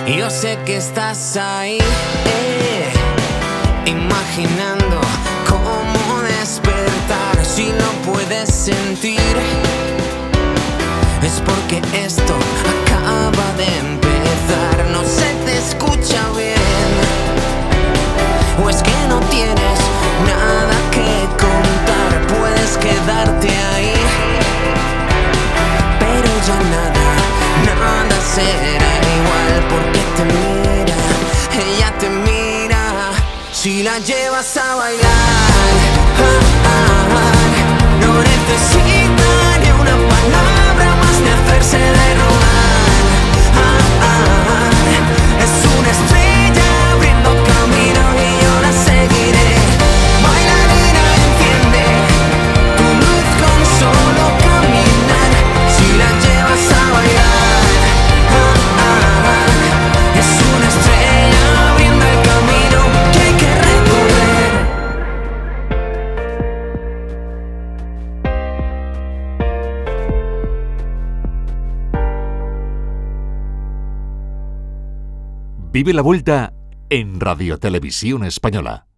Yo sé que estás ahí, imaginando cómo despertar. Si lo puedes sentir, es porque esto acaba de empezar. No se te escucha bien, o es que no tienes nada que contar. Puedes quedarte ahí, pero ya nada será igual, porque te mira, ella te mira. Si la llevas a bailar, no necesita ni una palabra más de hacerse de rogar. Es una estrella abriendo camino y yo la seguiré. Bailarina, enciende tu luz con solo caminar. Si la llevas a bailar, es una estrella abriendo el camino que hay que recorrer. Vive la vuelta en Radio Televisión Española.